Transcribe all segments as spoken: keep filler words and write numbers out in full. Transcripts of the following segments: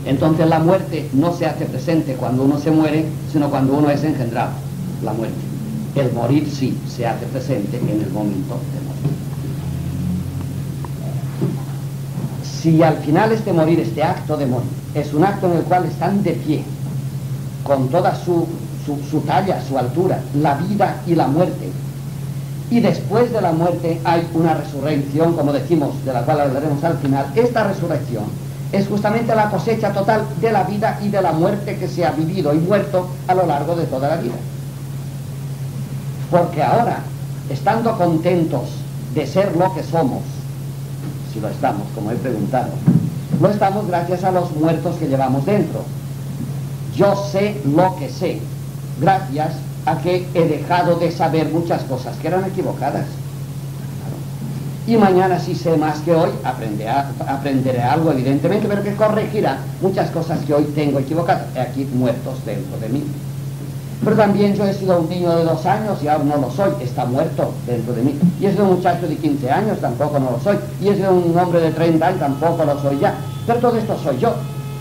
Entonces la muerte no se hace presente cuando uno se muere, sino cuando uno es engendrado, la muerte. El morir sí se hace presente en el momento de morir. Si al final este morir, este acto de morir, es un acto en el cual están de pie, con toda su, su, su talla, su altura, la vida y la muerte, y después de la muerte hay una resurrección, como decimos, de la cual hablaremos al final, esta resurrección es justamente la cosecha total de la vida y de la muerte que se ha vivido y muerto a lo largo de toda la vida. Porque ahora, estando contentos de ser lo que somos, si lo estamos, como he preguntado, lo estamos gracias a los muertos que llevamos dentro. Yo sé lo que sé, gracias a que he dejado de saber muchas cosas que eran equivocadas. Y mañana, si sé más que hoy, aprenderé, aprenderé algo evidentemente, pero que corregirá muchas cosas que hoy tengo equivocadas, aquí muertos dentro de mí. Pero también yo he sido un niño de dos años y ahora no lo soy, está muerto dentro de mí. Y he sido un muchacho de quince años, tampoco no lo soy. Y he sido un hombre de treinta años, tampoco lo soy ya. Pero todo esto soy yo.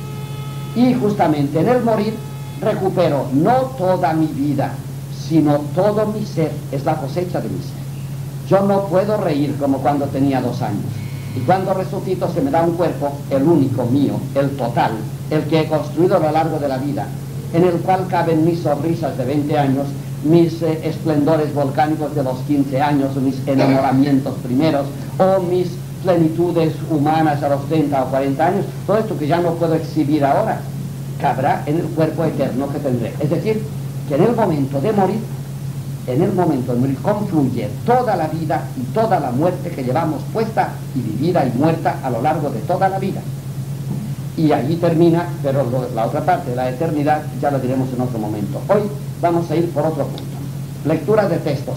Y justamente en el morir recupero no toda mi vida, sino todo mi ser, es la cosecha de mi ser. Yo no puedo reír como cuando tenía dos años. Y cuando resucito se me da un cuerpo, el único mío, el total, el que he construido a lo largo de la vida, en el cual caben mis sonrisas de veinte años, mis eh, esplendores volcánicos de los quince años, mis enamoramientos primeros, o mis plenitudes humanas a los treinta o cuarenta años, todo esto que ya no puedo exhibir ahora, cabrá en el cuerpo eterno que tendré. Es decir, que en el momento de morir, en el momento de morir confluye toda la vida y toda la muerte que llevamos puesta y vivida y muerta a lo largo de toda la vida. Y allí termina, pero lo, la otra parte, la eternidad, ya lo diremos en otro momento. Hoy vamos a ir por otro punto. Lectura de textos.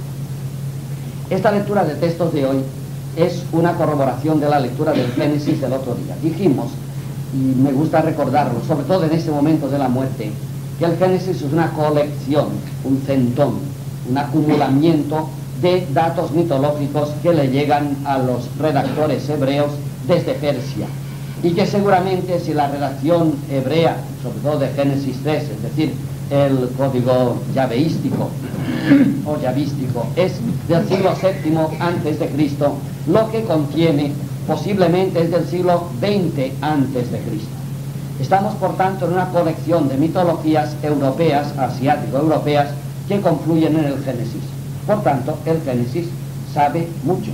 Esta lectura de textos de hoy es una corroboración de la lectura del Génesis del otro día. Dijimos, y me gusta recordarlo, sobre todo en ese momento de la muerte, que el Génesis es una colección, un centón, un acumulamiento de datos mitológicos que le llegan a los redactores hebreos desde Persia. Y que seguramente si la redacción hebrea, sobre todo de Génesis tres, es decir, el código yaveístico o yavístico, es del siglo séptimo antes de Cristo, lo que contiene posiblemente es del siglo veinte antes de Cristo. Estamos, por tanto, en una colección de mitologías europeas, asiático-europeas, que confluyen en el Génesis. Por tanto, el Génesis sabe mucho.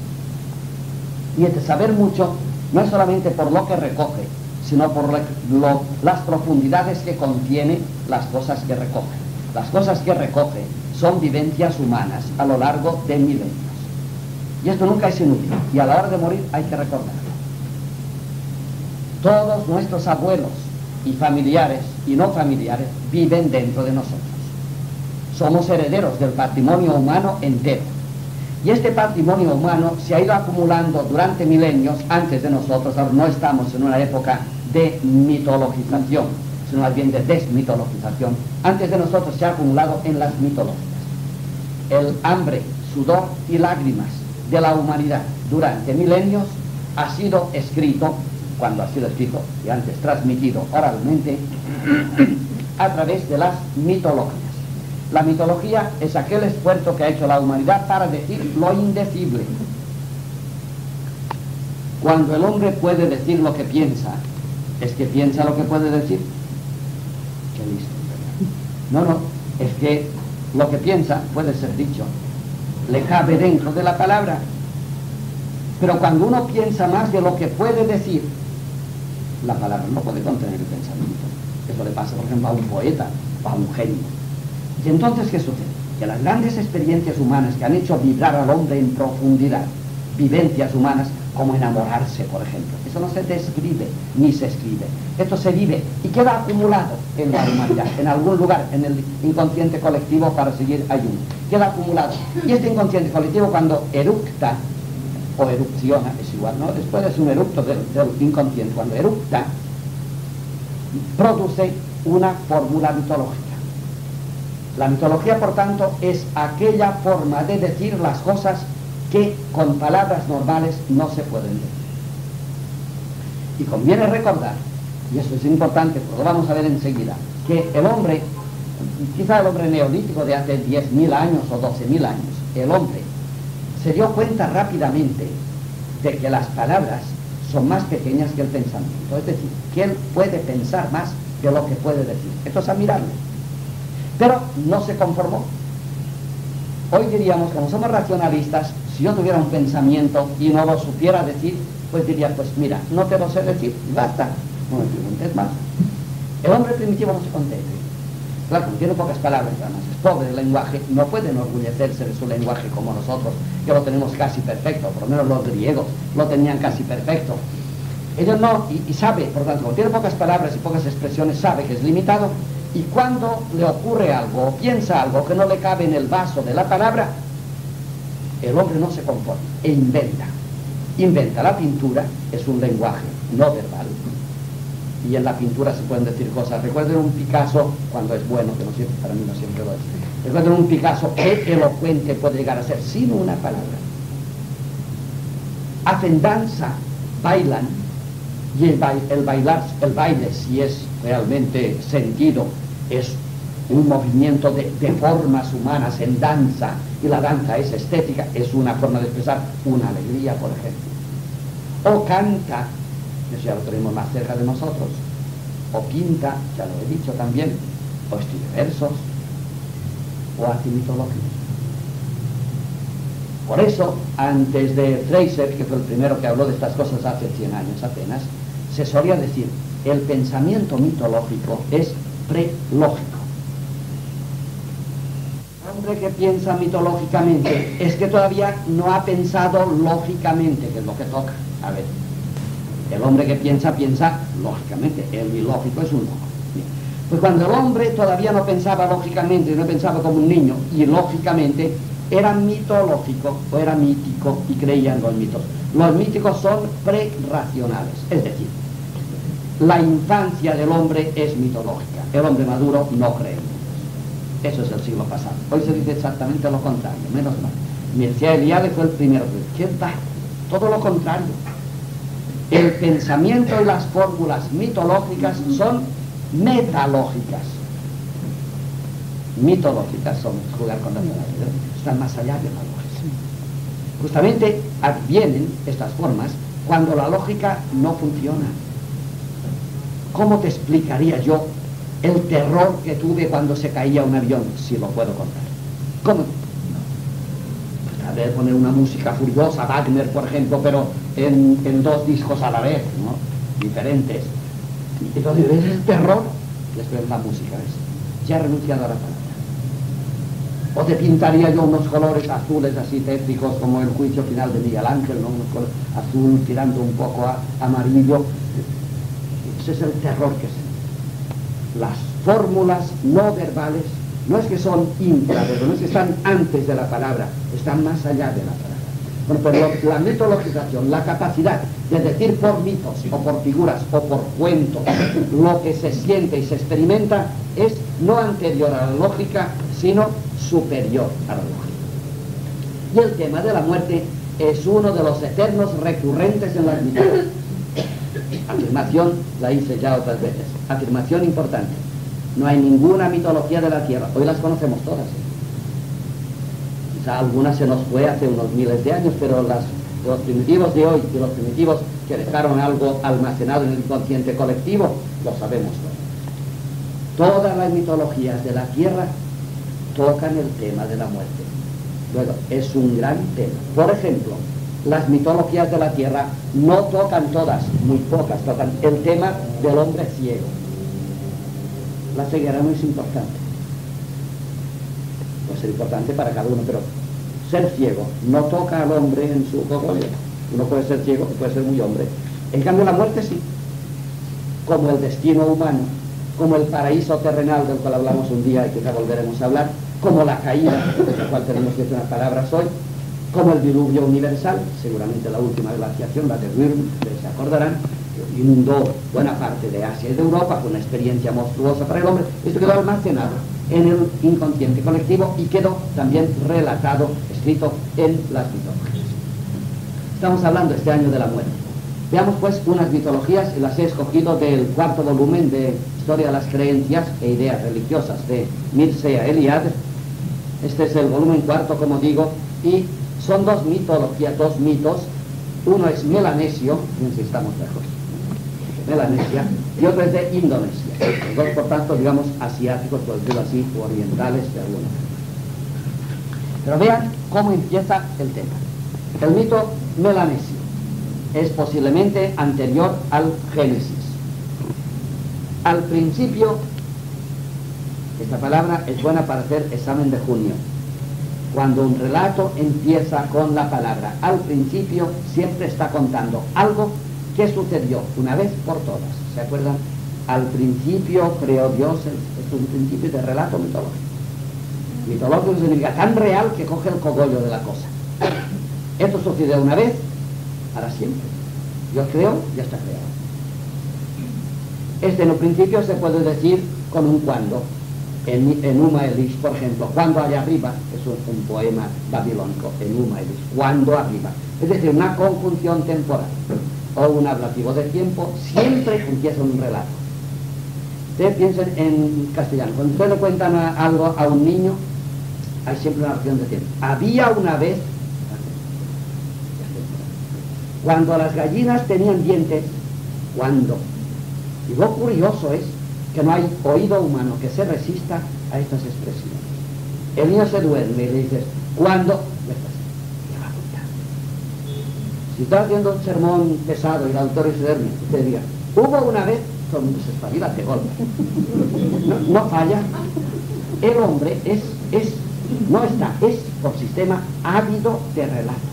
Y este saber mucho no es solamente por lo que recoge, sino por lo, lo, las profundidades que contiene las cosas que recoge. Las cosas que recoge son vivencias humanas a lo largo de milenios. Y esto nunca es inútil, y a la hora de morir hay que recordarlo. Todos nuestros abuelos y familiares y no familiares viven dentro de nosotros. Somos herederos del patrimonio humano entero. Y este patrimonio humano se ha ido acumulando durante milenios antes de nosotros. Ahora no estamos en una época de mitologización, sino más bien de desmitologización. Antes de nosotros se ha acumulado en las mitologías. El hambre, sudor y lágrimas de la humanidad durante milenios ha sido escrito, cuando ha sido escrito y antes transmitido oralmente, a través de las mitologías. La mitología es aquel esfuerzo que ha hecho la humanidad para decir lo indecible. Cuando el hombre puede decir lo que piensa, ¿es que piensa lo que puede decir? Qué listo. No, no, es que lo que piensa puede ser dicho. Le cabe dentro de la palabra. Pero cuando uno piensa más de lo que puede decir, la palabra no puede contener el pensamiento. Eso le pasa, por ejemplo, a un poeta o a un genio. Y entonces, ¿qué sucede? Que las grandes experiencias humanas que han hecho vibrar al hombre en profundidad, vivencias humanas, como enamorarse, por ejemplo, eso no se describe ni se escribe. Esto se vive y queda acumulado en la humanidad, en algún lugar, en el inconsciente colectivo, para seguir ayuno. Queda acumulado. Y este inconsciente colectivo, cuando eructa, o erupciona, es igual, ¿no? Después es un eructo del, del inconsciente. Cuando eructa, produce una fórmula mitológica. La mitología, por tanto, es aquella forma de decir las cosas que con palabras normales no se pueden decir. Y conviene recordar y eso es importante, porque lo vamos a ver enseguida, que el hombre, quizá el hombre neolítico de hace diez mil años o doce mil años, el hombre se dio cuenta rápidamente de que las palabras son más pequeñas que el pensamiento, es decir, que él puede pensar más que lo que puede decir. Esto es admirable. Pero no se conformó. Hoy diríamos, como somos racionalistas, si yo tuviera un pensamiento y no lo supiera decir, pues diría, pues mira, no te lo sé decir, y basta, no me preguntes más. El hombre primitivo no se contenta. Claro, como tiene pocas palabras, además es pobre el lenguaje, no puede enorgullecerse de su lenguaje como nosotros, que lo tenemos casi perfecto, por lo menos los griegos lo tenían casi perfecto. Ellos no, y, y sabe, por tanto, como tiene pocas palabras y pocas expresiones, sabe que es limitado, y cuando le ocurre algo, o piensa algo que no le cabe en el vaso de la palabra, el hombre no se conforma, e inventa. Inventa. La pintura, es un lenguaje no verbal, y en la pintura se pueden decir cosas. Recuerden un Picasso, cuando es bueno, que no siempre, para mí no siempre lo es. Recuerden un Picasso, qué elocuente puede llegar a ser sin una palabra. Hacen danza, bailan, y el, baile, el bailar, el baile, si es realmente sentido, es un movimiento de, de formas humanas en danza, y la danza es estética, es una forma de expresar una alegría, por ejemplo. O canta, eso ya lo tenemos más cerca de nosotros, o pinta, ya lo he dicho también, o escribe versos, o hace mitología. Por eso, antes de Fraser, que fue el primero que habló de estas cosas hace cien años apenas, se solía decir, el pensamiento mitológico es prelógico. El hombre que piensa mitológicamente es que todavía no ha pensado lógicamente, que es lo que toca. A ver, el hombre que piensa, piensa lógicamente, el ilógico es un loco. Pues cuando el hombre todavía no pensaba lógicamente, no pensaba como un niño, y lógicamente, era mitológico o era mítico y creía en los mitos. Los míticos son prerracionales, es decir, la infancia del hombre es mitológica, el hombre maduro no cree en mitos. Eso es el siglo pasado. Hoy se dice exactamente lo contrario, menos mal. Mircea Eliade fue el primero. ¿Qué va? Todo lo contrario. El pensamiento y las fórmulas mitológicas son metalógicas. Mitológicas son jugar con la palabra, están más allá de la lógica. Justamente advienen estas formas cuando la lógica no funciona. ¿Cómo te explicaría yo el terror que tuve cuando se caía un avión? Si lo puedo contar. ¿Cómo? Pues tal vez poner una música furiosa, Wagner, por ejemplo, pero en, en dos discos a la vez, ¿no? Diferentes. Entonces, ¿ves el terror? Después la música es. Ya he renunciado a la palabra. O te pintaría yo unos colores azules así tétricos como el juicio final de Miguel Ángel, ¿no? Unos colores azul tirando un poco a amarillo. Ese es el terror que es. Las fórmulas no verbales no es que son infraverbales, no es que están antes de la palabra, están más allá de la palabra. Bueno, pero la mitologización, la capacidad de decir por mitos o por figuras o por cuentos lo que se siente y se experimenta es no anterior a la lógica, sino superior a la lógica. Y el tema de la muerte es uno de los eternos recurrentes en las mitologías. Afirmación, la hice ya otras veces, afirmación importante. No hay ninguna mitología de la Tierra, hoy las conocemos todas. Quizá algunas se nos fue hace unos miles de años, pero las, los primitivos de hoy y los primitivos que dejaron algo almacenado en el inconsciente colectivo, lo sabemos todos. Todas las mitologías de la Tierra tocan el tema de la muerte. Luego, es un gran tema. Por ejemplo, las mitologías de la Tierra no tocan todas, muy pocas, tocan el tema del hombre ciego. La ceguera no es importante. Puede ser importante para cada uno, pero ser ciego no toca al hombre en su cogollo. Uno puede ser ciego, puede ser muy hombre. En cambio, la muerte sí. Como el destino humano, como el paraíso terrenal del cual hablamos un día y quizá volveremos a hablar, como la caída, de la cual tenemos que decir unas palabras hoy, como el diluvio universal, seguramente la última glaciación, la de Würm, se acordarán, inundó buena parte de Asia y de Europa, fue una experiencia monstruosa para el hombre. Esto quedó almacenado en el inconsciente colectivo y quedó también relatado, escrito en las mitologías. Estamos hablando este año de la muerte. Veamos pues unas mitologías, y las he escogido del cuarto volumen de Historia de las Creencias e Ideas Religiosas de Mircea Eliade. Este es el volumen cuarto, como digo, y son dos mitologías, dos mitos. Uno es melanesio, si estamos lejos, Melanesia, y otro es de Indonesia. Los dos, por tanto, digamos, asiáticos, por decirlo así, o orientales de alguna manera. Pero vean cómo empieza el tema. El mito melanesio es posiblemente anterior al Génesis. Al principio, esta palabra es buena para hacer examen de junio. Cuando un relato empieza con la palabra al principio, siempre está contando algo que sucedió una vez por todas. ¿Se acuerdan? Al principio creó Dios, es un principio de relato mitológico. Mitológico significa tan real que coge el cogollo de la cosa. Esto sucedió una vez, para siempre. Dios creó, ya está creado. Este en un principio se puede decir con un cuando. En, en Uma Elish, por ejemplo, cuando allá arriba, es un, un poema babilónico, en Uma Elish, cuando arriba. Es decir, una conjunción temporal o un ablativo de tiempo, siempre empieza un relato. Ustedes piensen en castellano. Cuando ustedes le cuentan a, algo a un niño, hay siempre una acción de tiempo. Había una vez, cuando las gallinas tenían dientes, cuando. Y lo curioso es que no hay oído humano que se resista a estas expresiones. El niño se duerme y le dices, ¿cuándo? Le va a contar. Si está haciendo un sermón pesado y el autor se duerme, usted diga, hubo una vez, todo el mundo se espabila de golpe. No, no falla. El hombre es, es, no está, es por sistema ávido de relatos.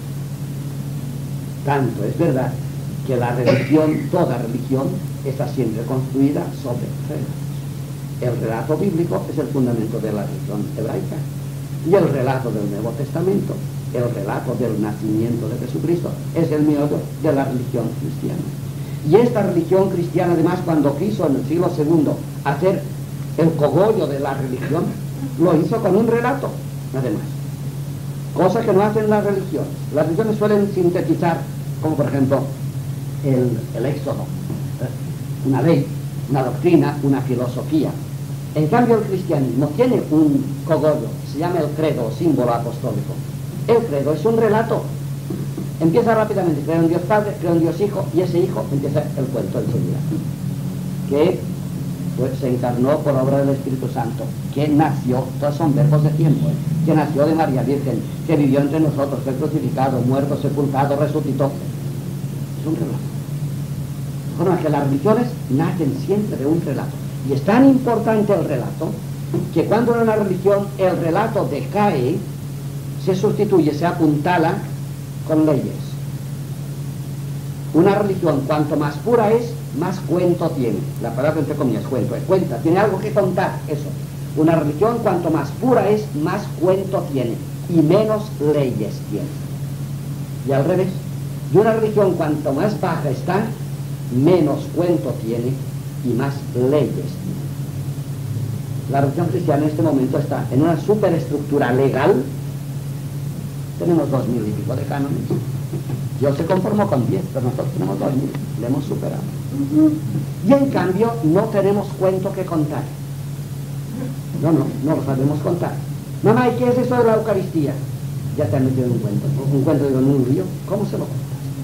Tanto es verdad que la religión, toda religión, está siempre construida sobre relatos. El relato bíblico es el fundamento de la religión hebraica, y el relato del Nuevo Testamento, el relato del nacimiento de Jesucristo, es el meollo de la religión cristiana. Y esta religión cristiana, además, cuando quiso en el siglo segundo hacer el cogollo de la religión, lo hizo con un relato, además. Cosa que no hacen las religiones. Las religiones suelen sintetizar, como por ejemplo el, el Éxodo, una ley, una doctrina, una filosofía. En cambio el cristianismo tiene un cogollo, se llama el credo, o símbolo apostólico. El credo es un relato. Empieza rápidamente, creo en Dios Padre, creo en Dios Hijo, y ese Hijo empieza el cuento enseguida. Que pues, se encarnó por obra del Espíritu Santo, que nació, todos son verbos de tiempo, ¿eh? Que nació de María Virgen, que vivió entre nosotros, fue crucificado, muerto, sepultado, resucitó. Es un relato. De forma que las religiones nacen siempre de un relato. Y es tan importante el relato, que cuando en una religión el relato decae, se sustituye, se apuntala con leyes. Una religión, cuanto más pura es, más cuento tiene. La palabra entre comillas, cuento, es cuenta, tiene algo que contar, eso. Una religión, cuanto más pura es, más cuento tiene, y menos leyes tiene. Y al revés, y una religión, cuanto más baja está, menos cuento tiene y más leyes tiene. La religión cristiana en este momento está en una superestructura legal. Tenemos dos mil y pico de cánones. Dios se conformó con diez, pero nosotros tenemos dos mil, le hemos superado. Y en cambio no tenemos cuento que contar. No, no, no lo sabemos contar. Mamá, ¿y qué es eso de la Eucaristía? Ya te han metido en un cuento, un cuento de un río. ¿Cómo se lo cuentas?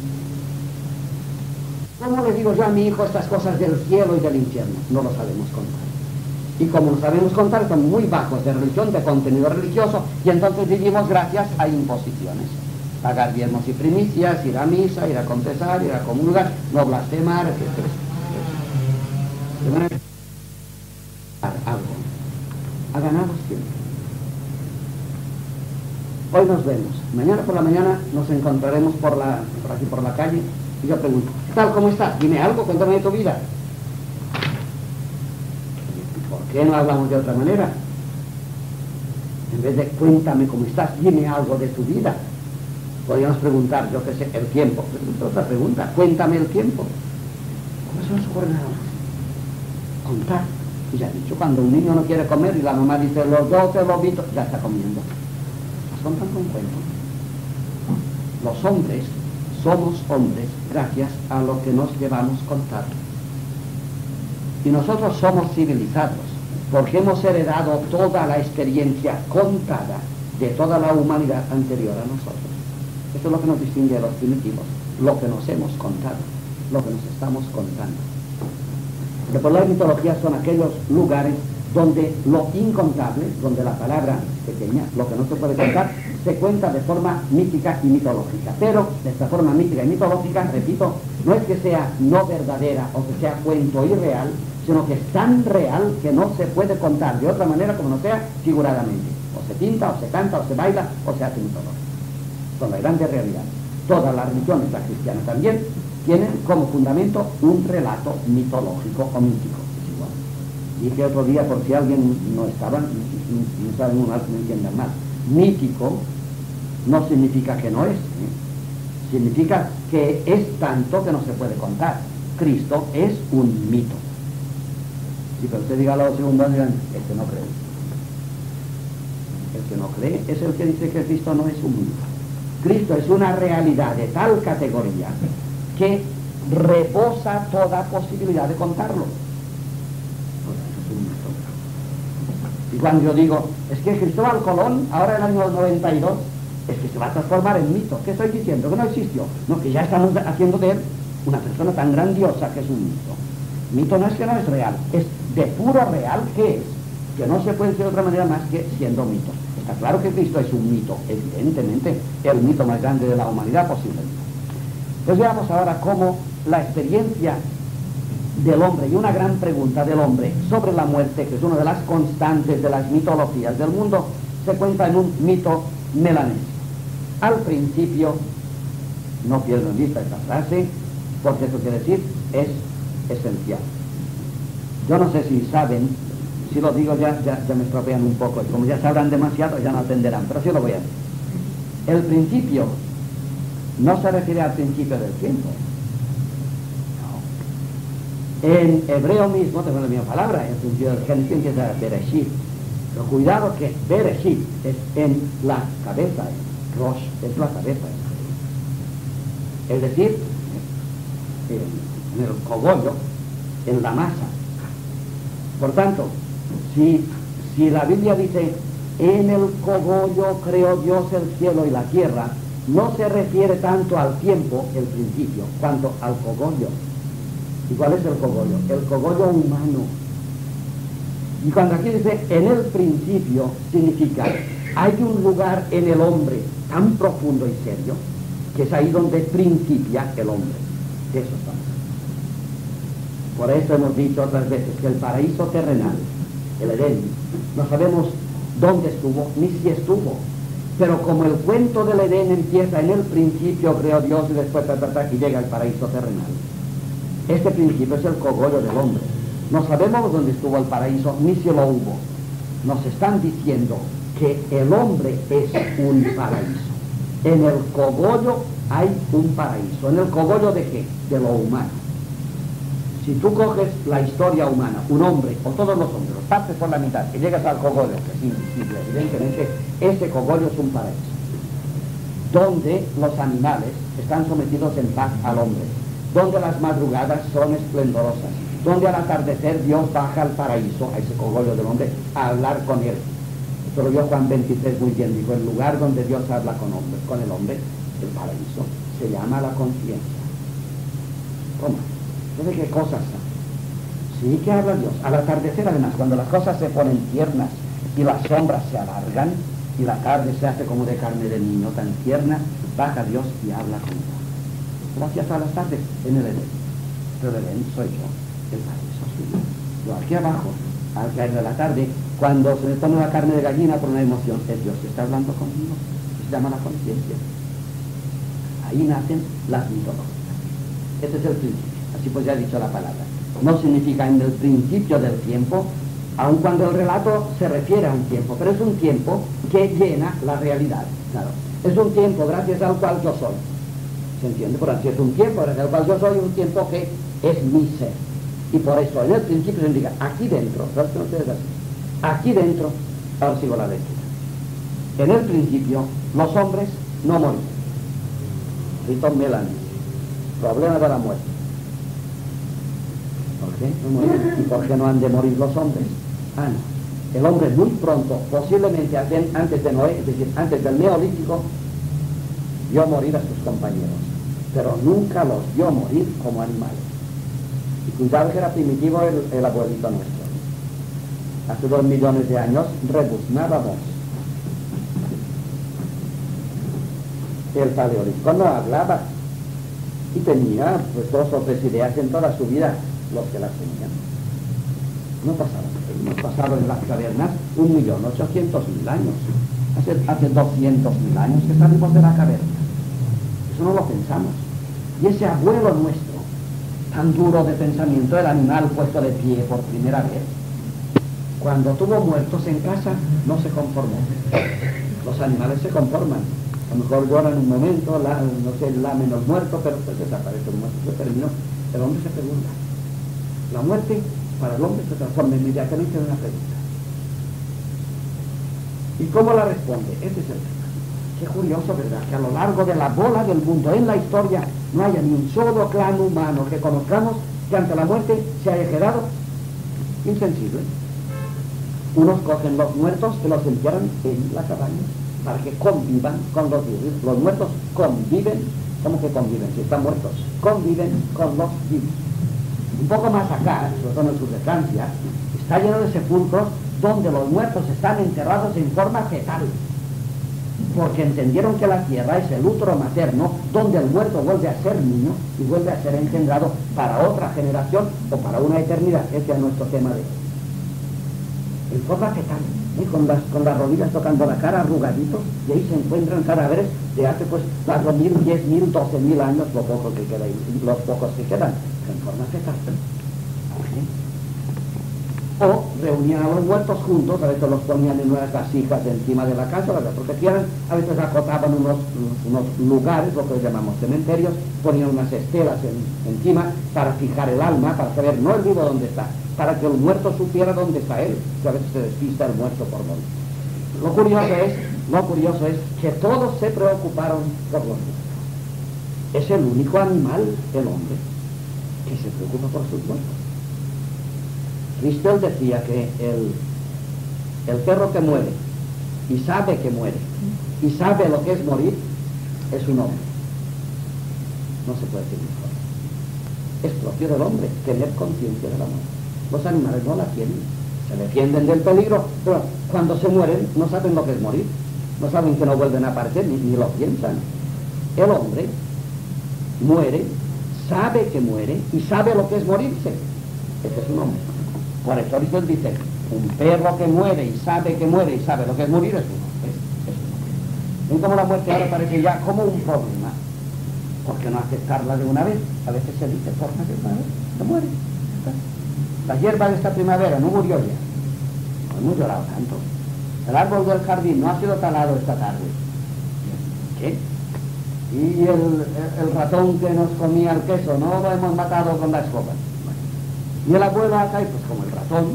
¿Cómo le digo yo a mi hijo estas cosas del cielo y del infierno? No lo sabemos contar. Y como no sabemos contar, son muy bajos de religión, de contenido religioso, y entonces vivimos gracias a imposiciones. Pagar diezmos y primicias, ir a misa, ir a confesar, ir a comulgar, no blasfemar, etcétera. De manera que algo ha ganado siempre. Hoy nos vemos. Mañana por la mañana nos encontraremos por, la, por aquí por la calle, y yo pregunto, ¿qué tal? ¿Cómo estás? Dime algo, cuéntame de tu vida. ¿Por qué no hablamos de otra manera? En vez de cuéntame cómo estás, dime algo de tu vida. Podríamos preguntar, yo qué sé, el tiempo. Otra pregunta, cuéntame el tiempo. ¿Cómo son sus jornadas? Contar. Y ya he dicho, cuando un niño no quiere comer y la mamá dice, los doce lobitos, ya está comiendo. Nos contan con cuentos. Los hombres somos hombres gracias a lo que nos llevamos contado. Y nosotros somos civilizados porque hemos heredado toda la experiencia contada de toda la humanidad anterior a nosotros. Eso es lo que nos distingue de los primitivos, lo que nos hemos contado, lo que nos estamos contando. Que por la mitología son aquellos lugares donde lo incontable, donde la palabra pequeña, lo que no se puede contar, se cuenta de forma mítica y mitológica. Pero de esta forma mítica y mitológica, repito, no es que sea no verdadera o que sea cuento irreal, sino que es tan real que no se puede contar de otra manera como no sea figuradamente. O se pinta, o se canta, o se baila, o se hace mitológico. Son las grandes realidades. Todas las religiones, la cristiana también, tienen como fundamento un relato mitológico o mítico. Es igual. Dije otro día, por si alguien no estaba, no saben un alto, no entiendan mal. Mítico no significa que no es, ¿eh? Significa que es tanto que no se puede contar. Cristo es un mito. Si pero usted diga a los segundos, digan, el que no cree. El que no cree es el que dice que Cristo no es un mito. Cristo es una realidad de tal categoría que rebosa toda posibilidad de contarlo. Pues eso es un mito. Y cuando yo digo, es que Cristóbal Colón, ahora en el año noventa y dos, es que se va a transformar en mito. ¿Qué estoy diciendo? Que no existió. No, que ya estamos haciendo de él una persona tan grandiosa que es un mito. Mito no es que no es real, es de puro real que es, que no se puede decir de otra manera más que siendo mito. Está claro que Cristo es un mito, evidentemente, el mito más grande de la humanidad posiblemente. Pues veamos ahora cómo la experiencia del hombre y una gran pregunta del hombre sobre la muerte, que es una de las constantes de las mitologías del mundo, se cuenta en un mito melanesio. Al principio, no pierdo en vista esta frase, porque eso quiere decir es esencial. Yo no sé si saben, si lo digo ya, ya, ya me estropean un poco, y como ya sabrán demasiado ya no atenderán, pero sí lo voy a decir. El principio no se refiere al principio del tiempo. No. En hebreo mismo, tengo la misma palabra, el principio del Génesis empieza a Bereshit. Pero cuidado que Bereshit es en la cabeza, Rosh es la cabeza. Es decir, en el cogollo, en la masa. Por tanto, si, si la Biblia dice, en el cogollo creó Dios el cielo y la tierra, no se refiere tanto al tiempo, el principio, cuanto al cogollo. ¿Y cuál es el cogollo? El cogollo humano. Y cuando aquí dice, en el principio, significa, hay un lugar en el hombre tan profundo y serio, que es ahí donde principia el hombre. Eso está. Por eso hemos dicho otras veces que el paraíso terrenal, el Edén, no sabemos dónde estuvo, ni si estuvo. Pero como el cuento del Edén empieza en el principio, creó Dios, y después ta, ta, ta, y llega al paraíso terrenal. Este principio es el cogollo del hombre. No sabemos dónde estuvo el paraíso, ni si lo hubo. Nos están diciendo que el hombre es un paraíso. En el cogollo hay un paraíso. ¿En el cogollo de qué? De lo humano. Si tú coges la historia humana, un hombre, o todos los hombres, los partes por la mitad, y llegas al cogollo, que es invisible, evidentemente, ese cogollo es un paraíso, donde los animales están sometidos en paz al hombre, donde las madrugadas son esplendorosas, donde al atardecer Dios baja al paraíso, a ese cogollo del hombre, a hablar con él. Esto lo vio Juan veintitrés muy bien, dijo, el lugar donde Dios habla con, hombre, con el hombre, el paraíso, se llama la conciencia. ¿Cómo? ¿De qué cosas? Sí que habla Dios. Al atardecer, además, cuando las cosas se ponen tiernas y las sombras se alargan y la tarde se hace como de carne de niño tan tierna, baja Dios y habla con Dios. Gracias a las tardes en el Edén. Pero el Edén soy yo, el paraíso soy yo. Yo aquí abajo, al caer de la tarde, cuando se me pone la carne de gallina por una emoción, es Dios que está hablando conmigo. Se llama la conciencia. Ahí nacen las mitologías. Este es el principio. Así pues ya he dicho la palabra. No significa en el principio del tiempo, aun cuando el relato se refiere a un tiempo, pero es un tiempo que llena la realidad. Claro. Es un tiempo gracias al cual yo soy. ¿Se entiende? Por así es un tiempo gracias al cual yo soy, un tiempo que es mi ser. Y por eso en el principio se indica, aquí dentro, ¿sabes que no ustedes así? Aquí dentro, ahora sigo la lectura. En el principio, los hombres no morían. Rito Melanie, problema de la muerte. ¿Por qué no morir? ¿Y por qué no han de morir los hombres? Ah, no. El hombre muy pronto, posiblemente antes de Noé, es decir, antes del Neolítico, vio morir a sus compañeros, pero nunca los vio morir como animales. Y cuidado que era primitivo el, el abuelito nuestro. Hace dos millones de años rebuznábamos. El paleolítico no hablaba y tenía pues dos o tres ideas en toda su vida, los que las tenían. No pasaron. Hemos pasado en las cavernas un millón ochocientos mil años. Hace, hace doscientos mil años que salimos de la caverna. Eso no lo pensamos. Y ese abuelo nuestro, tan duro de pensamiento, el animal puesto de pie por primera vez, cuando tuvo muertos en casa, no se conformó. Los animales se conforman. A lo mejor lloran un momento, la, no sé, lamen los muertos, pero pues desaparece el muerto, se terminó. El hombre se pregunta. La muerte para el hombre se transforma inmediatamente en una pregunta. ¿Y cómo la responde? Ese es el tema. Qué curioso, ¿verdad? Que a lo largo de la bola del mundo, en la historia, no haya ni un solo clan humano que conozcamos que ante la muerte se haya quedado insensible. Unos cogen los muertos que los entierran en la cabaña para que convivan con los vivos. Los muertos conviven, ¿cómo que conviven? Si están muertos, conviven con los vivos. Un poco más acá, sobre todo en su Francia, está lleno de sepulcros donde los muertos están enterrados en forma fetal, porque entendieron que la tierra es el útero materno donde el muerto vuelve a ser niño y vuelve a ser engendrado para otra generación o para una eternidad. Ese es nuestro tema de hoy. En forma fetal, ¿eh? con, las, con las rodillas tocando la cara, arrugaditos, y ahí se encuentran cadáveres de hace pues cuatro mil, diez mil, doce mil años, lo poco que queda, los pocos que quedan, en forma fetal. O reunían a los muertos juntos, a veces los ponían en unas vasijas encima de la casa, las protegían, a veces acotaban unos, unos lugares, lo que llamamos cementerios, ponían unas estelas en, encima para fijar el alma, para saber no el vivo dónde está, para que el muerto supiera dónde está él, que a veces se despista el muerto por morir. Lo curioso es, lo curioso es que todos se preocuparon por los muertos. Es el único animal, el hombre, que se preocupa por sus muertos. Cristel decía que el, el perro que muere y sabe que muere y sabe lo que es morir es un hombre. No se puede decir mejor. Es propio del hombre tener conciencia de la muerte. Los animales no la tienen, se defienden del peligro, pero cuando se mueren no saben lo que es morir, no saben que no vuelven a aparecer, ni, ni lo piensan. El hombre muere, sabe que muere y sabe lo que es morirse. Ese es un hombre. Por eso Aristóteles dice, un perro que muere y sabe que muere y sabe lo que es morir es un hombre. Es, es un hombre. ¿Ven cómo la muerte ahora parece ya como un problema? ¿Por qué no aceptarla de una vez? A veces se dice, por una vez, se muere. La hierba de esta primavera no murió ya. No hemos llorado tanto. El árbol del jardín no ha sido talado esta tarde. ¿Qué? Y el, el, el ratón que nos comía el queso, no lo hemos matado con la escoba. Y el abuelo acá, y pues como el ratón,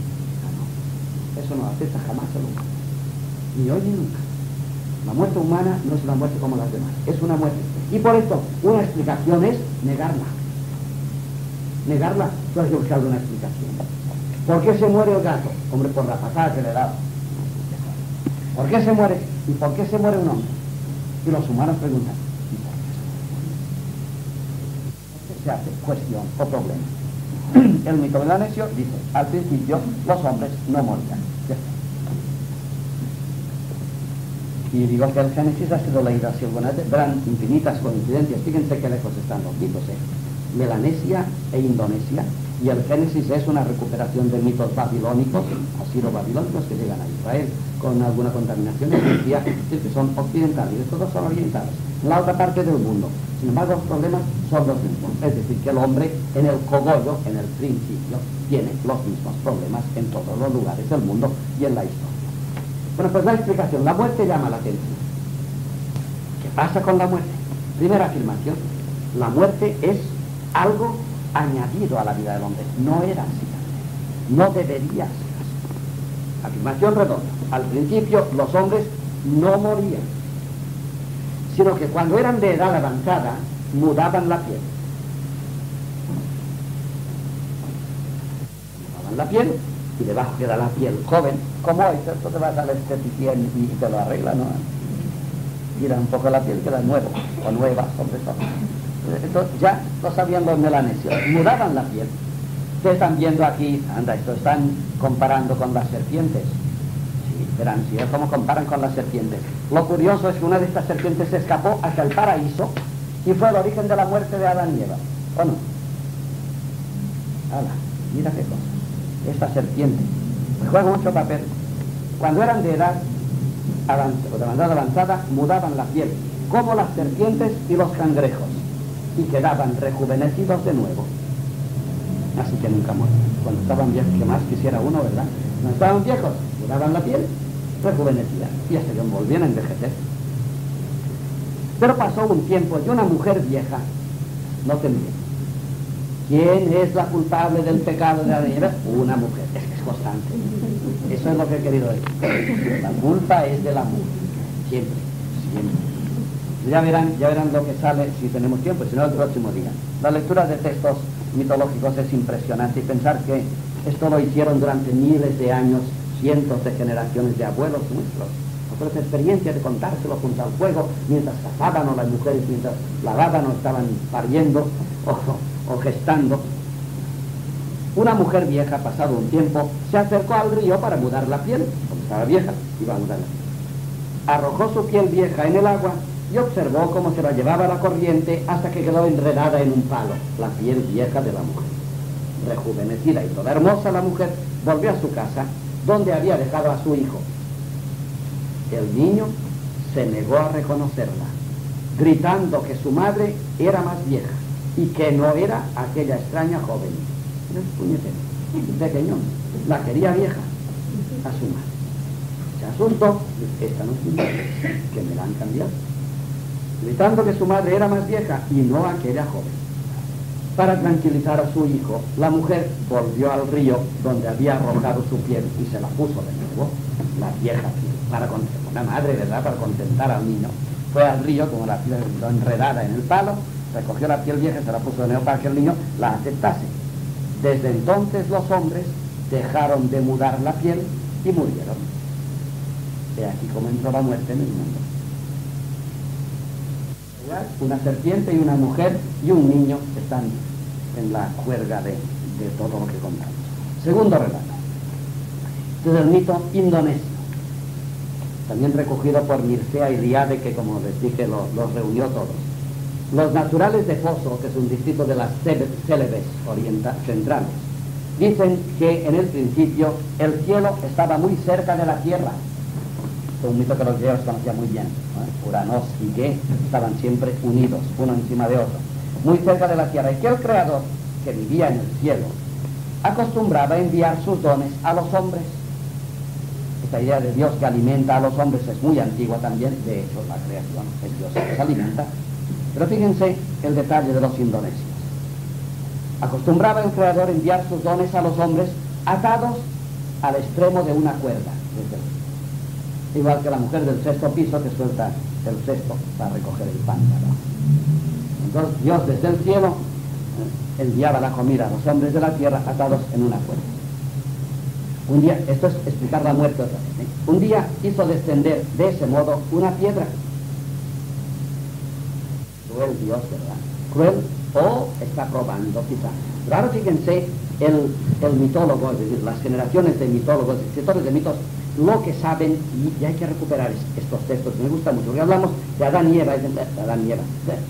no, eso no acepta jamás el humano. Ni hoy ni nunca. La muerte humana no es una muerte como las demás, es una muerte. Y por esto, una explicación es negarla. Negarla, tú has buscado una explicación. ¿Por qué se muere el gato? Hombre, por la patada que le da. ¿Por qué se muere? ¿Y por qué se muere un hombre? Y los humanos preguntan, ¿y por qué se muere? Se hace cuestión o problema. El mito melanesio dice, al principio los hombres no morían. Y digo que el Génesis ha sido leído así algunas veces, verán infinitas coincidencias. Fíjense qué lejos están los mitos, ¿eh? Melanesia e Indonesia, y el Génesis es una recuperación de mitos babilónicos, asiro-babilónicos, que llegan a Israel con alguna contaminación egipcia, que son occidentales, y estos dos son orientales, en la otra parte del mundo. Sin embargo, los problemas son los mismos, es decir, que el hombre en el cogollo, en el principio, tiene los mismos problemas en todos los lugares del mundo y en la historia. Bueno, pues la explicación, la muerte llama la atención. ¿Qué pasa con la muerte? Primera afirmación, la muerte es algo añadido a la vida del hombre, no era así, no debería ser así. Afirmación redonda, al principio los hombres no morían. sino que cuando eran de edad avanzada, mudaban la piel. Mudaban la piel, y debajo queda la piel joven, como hoy, ¿cierto? Te vas al esteticien y te lo arregla, ¿no? Tira un poco la piel, queda nuevo, o nueva, sobre todo. Esto ya lo sabían los melanesios, mudaban la piel. Ustedes están viendo aquí, anda, esto están comparando con las serpientes. Sí, verán, si es como comparan con las serpientes. Lo curioso es que una de estas serpientes se escapó hasta el paraíso y fue el origen de la muerte de Adán y Eva. ¿O no? Hala, mira qué cosa. Esta serpiente juega mucho papel. Cuando eran de edad avanzada, de edad avanzada, mudaban la piel, como las serpientes y los cangrejos, y quedaban rejuvenecidos de nuevo. Así que nunca mueren. Cuando estaban viejos, que más quisiera uno, ¿verdad? Cuando estaban viejos, mudaban la piel, rejuvenecida, y hasta que volvían a envejecer. Pero pasó un tiempo y una mujer vieja, no tendría. ¿Quién es la culpable del pecado de Adán y Eva? Una mujer. Es que es constante. Eso es lo que he querido decir. La culpa es de la mujer. Siempre, siempre. Ya verán, ya verán lo que sale, si tenemos tiempo, si no el próximo día. La lectura de textos mitológicos es impresionante, y pensar que esto lo hicieron durante miles de años, cientos de generaciones de abuelos nuestros. Nosotros experiencia de contárselo junto al fuego, mientras cazaban, o las mujeres mientras lavaban o estaban pariendo o, o gestando. Una mujer vieja, pasado un tiempo, se acercó al río para mudar la piel, porque estaba vieja, iba a mudar la piel. Arrojó su piel vieja en el agua y observó cómo se la llevaba la corriente hasta que quedó enredada en un palo, la piel vieja de la mujer. Rejuvenecida y toda hermosa, la mujer volvió a su casa, donde había dejado a su hijo. El niño se negó a reconocerla, gritando que su madre era más vieja y que no era aquella extraña joven. Era un puñetero, pequeño, la quería vieja a su madre. Se asustó, esta no es mi madre, que me la han cambiado. Gritando que su madre era más vieja y no aquella joven. Para tranquilizar a su hijo, la mujer volvió al río donde había arrojado su piel y se la puso de nuevo, la vieja piel, para contentar, una madre, ¿verdad?, para contentar al niño. Fue al río, como la piel enredada en el palo, recogió la piel vieja y se la puso de nuevo para que el niño la aceptase. Desde entonces los hombres dejaron de mudar la piel y murieron. De aquí comenzó la muerte en el mundo. Una serpiente y una mujer y un niño están en la cuerda de, de todo lo que contamos. Segundo relato. Este es el mito indonesio, también recogido por Mircea Eliade, que, como les dije, los lo reunió todos. Los naturales de Poso, que es un distrito de las Celebes centrales, dicen que en el principio el cielo estaba muy cerca de la tierra. Es un mito que los griegos conocían muy bien, ¿no? Uranos y Ge estaban siempre unidos, uno encima de otro, muy cerca de la tierra, y que el Creador, que vivía en el cielo, acostumbraba a enviar sus dones a los hombres. Esta idea de Dios que alimenta a los hombres es muy antigua también. De hecho, la creación es Dios que los alimenta. Pero fíjense el detalle de los indonesios. Acostumbraba el Creador enviar sus dones a los hombres atados al extremo de una cuerda, igual que la mujer del sexto piso que suelta el cesto para recoger el pan. Entonces Dios desde el cielo enviaba la comida a los hombres de la tierra atados en una cuerda. Un día, esto es explicar la muerte otra vez, ¿eh? Un día hizo descender de ese modo una piedra. Cruel Dios, ¿verdad? Cruel, o está probando quizá. Pero ahora fíjense el, el mitólogo, es decir, las generaciones de mitólogos, escritores de mitos, lo que saben, y, y hay que recuperar es, estos textos, me gusta mucho, porque hablamos de Adán y Eva, de Adán y Eva.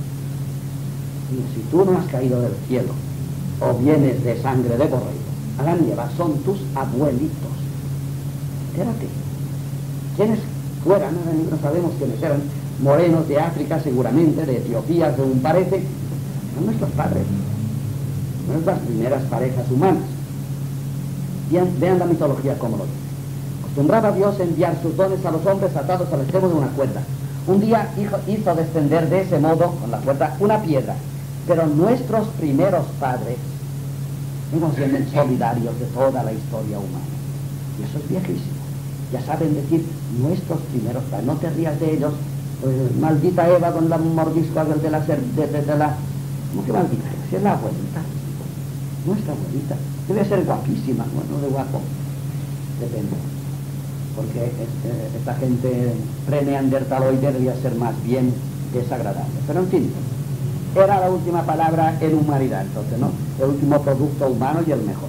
Si tú no has caído del cielo, o vienes de sangre de borrego, Adán y Eva son tus abuelitos. Espérate. ¿Quiénes fueran? No sabemos quiénes eran. Morenos de África, seguramente, de Etiopía, según parece. Son nuestros padres. Nuestras primeras parejas humanas. Vean, vean la mitología como lo dice. Acostumbraba a Dios a enviar sus dones a los hombres atados al extremo de una cuerda. Un día hizo, hizo descender de ese modo, con la cuerda, una piedra. Pero nuestros primeros padres hemos sido solidarios de toda la historia humana. Y eso es viejísimo. Ya saben decir nuestros primeros padres. No te rías de ellos, pues, maldita Eva con la mordisco aquel de la, de, de, de la... ¿Cómo que maldita Eva? Si es la abuelita, nuestra abuelita. Debe ser guapísima, bueno, de guapo, depende. Porque este, esta gente pre-neandertaloide debía ser más bien desagradable. Pero en fin, era la última palabra en humanidad, entonces, ¿no? El último producto humano y el mejor.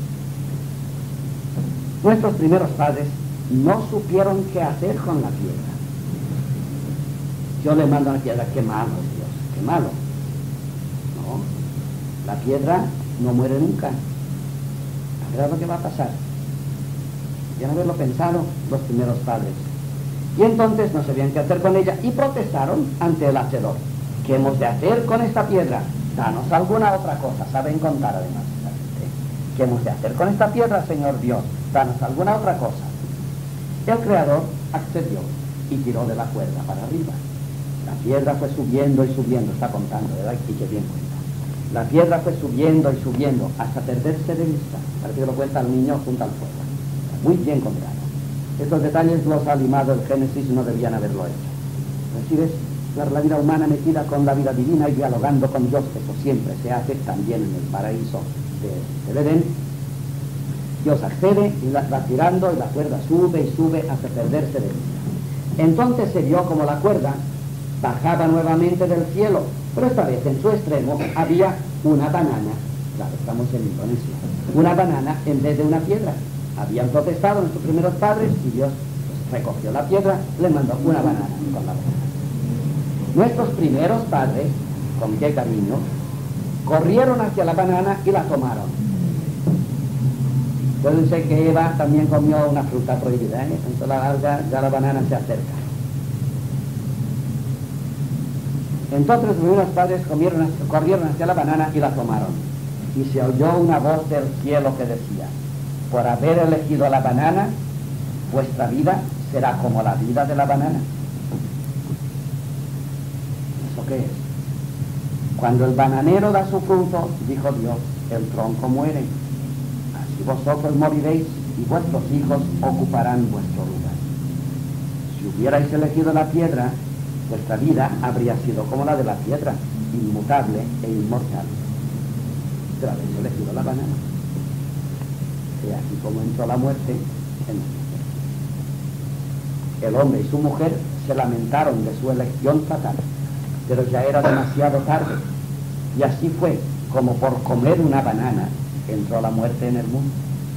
Nuestros primeros padres no supieron qué hacer con la piedra. Yo le mando a la piedra, qué malo es Dios, qué malo. No, la piedra no muere nunca. A ver lo que va a pasar. Ya no haberlo pensado los primeros padres. Y entonces no sabían qué hacer con ella y protestaron ante el hacedor. ¿Qué hemos de hacer con esta piedra? Danos alguna otra cosa. Saben contar además esta gente. ¿Qué hemos de hacer con esta piedra, Señor Dios? Danos alguna otra cosa. El Creador accedió y tiró de la cuerda para arriba. La piedra fue subiendo y subiendo, está contando, ¿verdad? Y que bien cuenta. La piedra fue subiendo y subiendo hasta perderse de vista. Parece que lo cuenta el niño junto al fuego. Muy bien contado. Estos detalles los ha limado el Génesis y no debían haberlo hecho. Así ves, la, la vida humana metida con la vida divina y dialogando con Dios, eso siempre se hace también en el paraíso de, de Edén. Dios accede y la va tirando y la cuerda sube y sube hasta perderse de vista. Entonces se vio como la cuerda bajaba nuevamente del cielo, pero esta vez en su extremo había una banana. Claro, estamos en Indonesia. Una banana en vez de una piedra. Habían protestado nuestros primeros padres y Dios pues, recogió la piedra, le mandó una banana con la banana. Nuestros primeros padres, con qué cariño, corrieron hacia la banana y la tomaron. Acuérdense que Eva también comió una fruta prohibida, ¿eh? Entonces la larga ya la banana se acerca. Entonces los primeros padres comieron, corrieron hacia la banana y la tomaron. Y se oyó una voz del cielo que decía: por haber elegido la banana, vuestra vida será como la vida de la banana. ¿Eso qué es? Cuando el bananero da su fruto, dijo Dios, el tronco muere. Así vosotros moriréis y vuestros hijos ocuparán vuestro lugar. Si hubierais elegido la piedra, vuestra vida habría sido como la de la piedra, inmutable e inmortal. Pero habéis elegido la banana. Y así como entró la muerte en la el hombre y su mujer se lamentaron de su elección fatal, pero ya era demasiado tarde. Y así fue como por comer una banana entró la muerte en el mundo.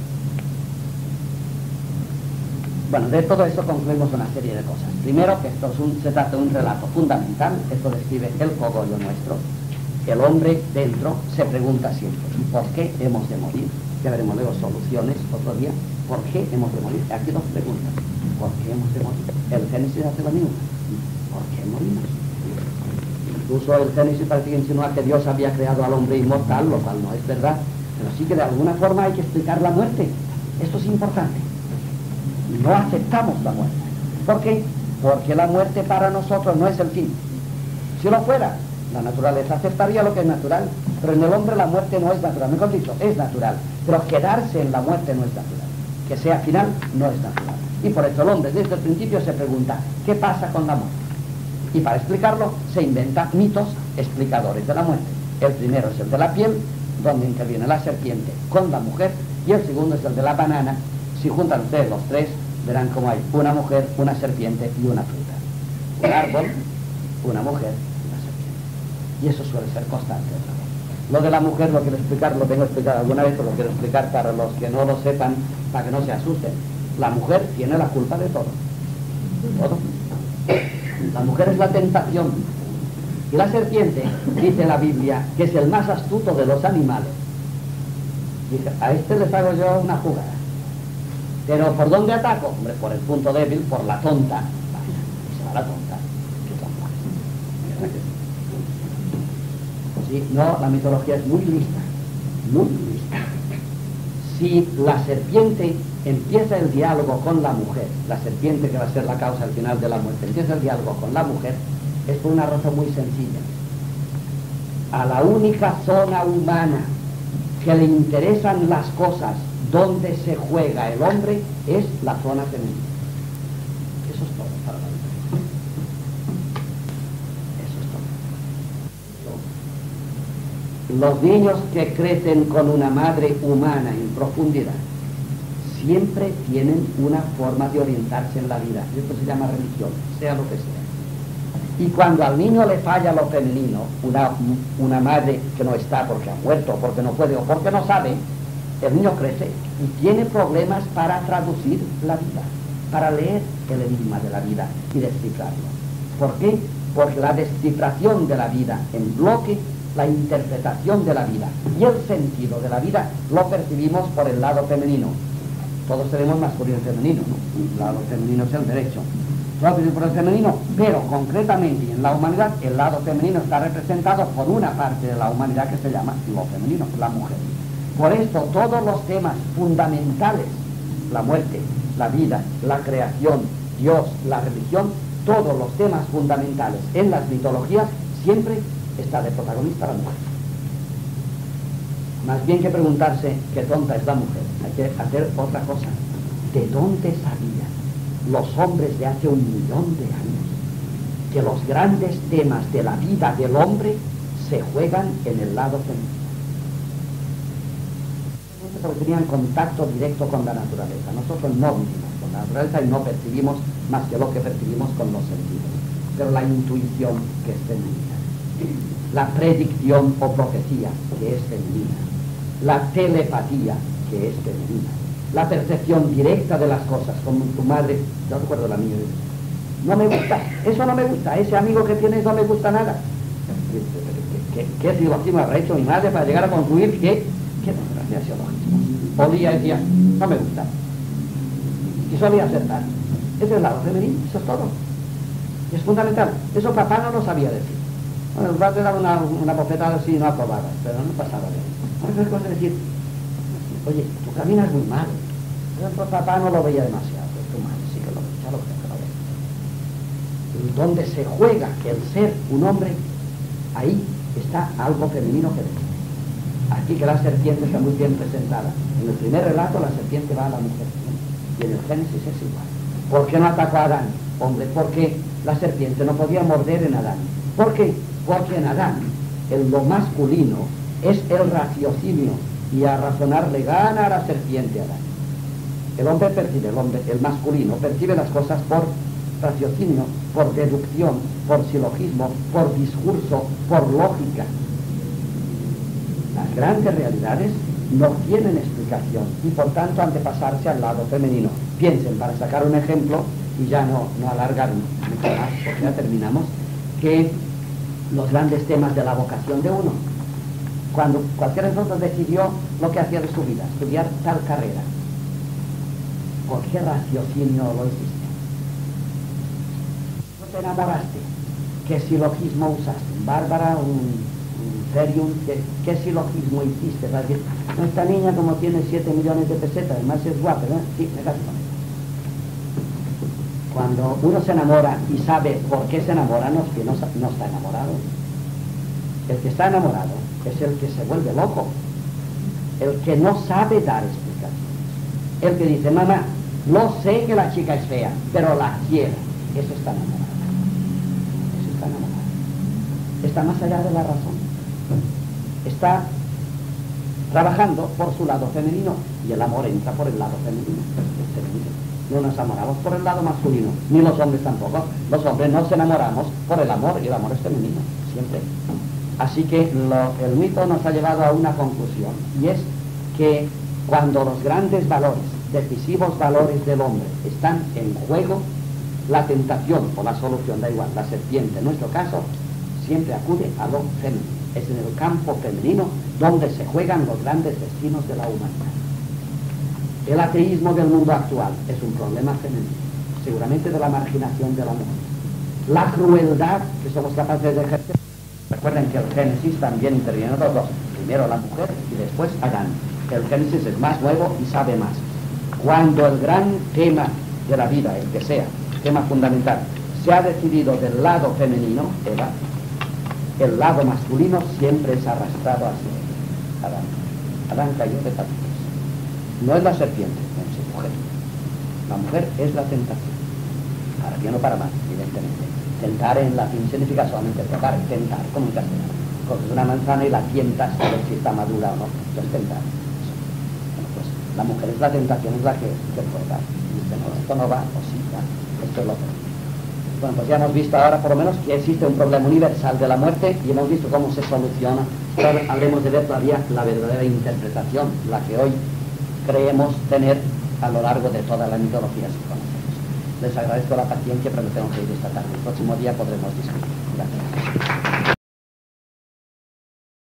Bueno, de todo esto concluimos una serie de cosas. Primero, que esto es un, se trata de un relato fundamental. Esto describe el cogollo nuestro. El hombre dentro se pregunta siempre: ¿por qué hemos de morir? Ya veremos luego soluciones otro día. ¿Por qué hemos de morir? Aquí dos preguntas. ¿Por qué hemos de morir? El Génesis hace lo mismo. ¿Por qué morimos? Incluso el Génesis parece que insinúa que Dios había creado al hombre inmortal, lo cual no es verdad. Pero sí que de alguna forma hay que explicar la muerte. Esto es importante. No aceptamos la muerte. ¿Por qué? Porque la muerte para nosotros no es el fin. Si lo fuera, la naturaleza aceptaría lo que es natural, pero en el hombre la muerte no es natural. Mejor dicho, es natural, pero quedarse en la muerte no es natural. Que sea final no es natural. Y por eso el hombre desde el principio se pregunta: ¿qué pasa con la muerte? Y para explicarlo se inventan mitos explicadores de la muerte. El primero es el de la piel, donde interviene la serpiente con la mujer, y el segundo es el de la banana. Si juntan ustedes los tres, verán cómo hay una mujer, una serpiente y una fruta. Un árbol, una mujer, una serpiente. Y eso suele ser constante otra vez. Lo de la mujer lo quiero explicar, lo tengo explicado alguna vez, pero lo quiero explicar para los que no lo sepan, para que no se asusten. La mujer tiene la culpa de todo. Todo. La mujer es la tentación. Y la serpiente, dice la Biblia, que es el más astuto de los animales. Dice: a este les hago yo una jugada. Pero ¿por dónde ataco? Hombre, por el punto débil, por la tonta. Vaya, se va la tonta. ¿Sí? No, la mitología es muy lista. Muy lista. Si la serpiente empieza el diálogo con la mujer, la serpiente que va a ser la causa al final de la muerte, empieza el diálogo con la mujer, es por una razón muy sencilla. A la única zona humana que le interesan las cosas donde se juega el hombre es la zona femenina. Eso es todo para la vida. Los niños que crecen con una madre humana en profundidad siempre tienen una forma de orientarse en la vida, y esto se llama religión, sea lo que sea. Y cuando al niño le falla lo femenino, una, una madre que no está porque ha muerto, porque no puede o porque no sabe, el niño crece y tiene problemas para traducir la vida, para leer el enigma de la vida y descifrarlo. ¿Por qué? Porque la descifración de la vida en bloque, la interpretación de la vida y el sentido de la vida lo percibimos por el lado femenino. Todos tenemos masculino y femenino, ¿no? El lado femenino es el derecho. Lo percibimos por el femenino, pero concretamente en la humanidad el lado femenino está representado por una parte de la humanidad que se llama lo femenino, la mujer. Por esto todos los temas fundamentales, la muerte, la vida, la creación, Dios, la religión, todos los temas fundamentales en las mitologías siempre está de protagonista la mujer. Más bien que preguntarse qué tonta es la mujer, hay que hacer otra cosa. ¿De dónde sabían los hombres de hace un millón de años que los grandes temas de la vida del hombre se juegan en el lado femenino? Porque tenían contacto directo con la naturaleza. Nosotros no vivimos con la naturaleza y no percibimos más que lo que percibimos con los sentidos. Pero la intuición, que es femenina, la predicción o profecía, que es femenina, la telepatía, que es femenina, la percepción directa de las cosas, como tu madre, yo recuerdo la mía, no me gusta, eso no me gusta, ese amigo que tienes no me gusta nada. ¿Qué, qué, qué silogismo habrá hecho mi madre para llegar a concluir que, qué desgracia silogismo? Olía y decía, no me gusta, y solía acertar. Ese es el lado femenino, eso es todo. Es fundamental, eso papá no lo sabía decir. Bueno, el padre daba una, una bofetada así y no aprobaba, pero no pasaba de ahí. Ahora es cosa de decir, oye, tú caminas muy mal. Pero papá no lo veía demasiado, pero tu madre sí que lo ve, ya lo creo que lo ve. Donde se juega el ser un hombre, ahí está algo femenino que ve. Aquí que la serpiente está muy bien presentada. En el primer relato la serpiente va a la mujer, y en el Génesis es igual. ¿Por qué no atacó a Adán? Hombre, porque la serpiente no podía morder en Adán. ¿Por qué? Porque en Adán, en lo masculino, es el raciocinio, y a razonarle gana a la serpiente Adán. El hombre percibe, el hombre, el masculino, percibe las cosas por raciocinio, por deducción, por silogismo, por discurso, por lógica. Las grandes realidades no tienen explicación y por tanto han de pasarse al lado femenino. Piensen, para sacar un ejemplo, y ya no, no alargar mucho más, porque ya terminamos, que los grandes temas de la vocación de uno. Cuando cualquiera de nosotros decidió lo que hacía de su vida, estudiar tal carrera, ¿por qué raciocinio lo hiciste? ¿No te enamoraste? ¿Qué silogismo usaste? Bárbara, un, un ferium, ¿qué, ¿qué silogismo hiciste? Para decir, no, esta niña como tiene siete millones de pesetas, además es guapa, ¿verdad? Sí, me caso con ella. Cuando uno se enamora y sabe por qué se enamora, no es que no, no está enamorado. El que está enamorado es el que se vuelve loco, el que no sabe dar explicaciones, el que dice, mamá, no sé que la chica es fea, pero la quiero. Eso está enamorado. Eso está enamorado. Está más allá de la razón. Está trabajando por su lado femenino y el amor entra por el lado femenino. No nos enamoramos por el lado masculino, ni los hombres tampoco. Los hombres nos enamoramos por el amor y el amor es femenino, siempre. Así que lo, el mito nos ha llevado a una conclusión, y es que cuando los grandes valores, decisivos valores del hombre están en juego, la tentación o la solución, da igual, la serpiente en nuestro caso, siempre acude a lo femenino. Es en el campo femenino donde se juegan los grandes destinos de la humanidad. El ateísmo del mundo actual es un problema femenino, seguramente de la marginación de la mujer. La crueldad que somos capaces de ejercer. Recuerden que el Génesis también interviene en los dos. Primero la mujer y después Adán. El Génesis es más nuevo y sabe más. Cuando el gran tema de la vida, el que sea, tema fundamental, se ha decidido del lado femenino, Eva, el lado masculino siempre es arrastrado hacia él. Adán. Adán cayó de patitas. No es la serpiente, no es la mujer. La mujer es la tentación. Para bien o para mal, evidentemente. Tentar en latín significa solamente tocar, tentar, como en castellano. coges una manzana y la tientas a ver si está madura o no. Entonces tentar. Bueno, pues la mujer es la tentación, es la que, que juega. Dice, no, esto no va, o sí, va, esto es lo otro. Bueno, pues ya hemos visto ahora por lo menos que existe un problema universal de la muerte y hemos visto cómo se soluciona. Ahora habremos de ver todavía la verdadera interpretación, la que hoy creemos tener a lo largo de toda la mitología que conocemos. Les agradezco la paciencia, pero me tengo que ir esta tarde. El próximo día podremos discutir. Gracias.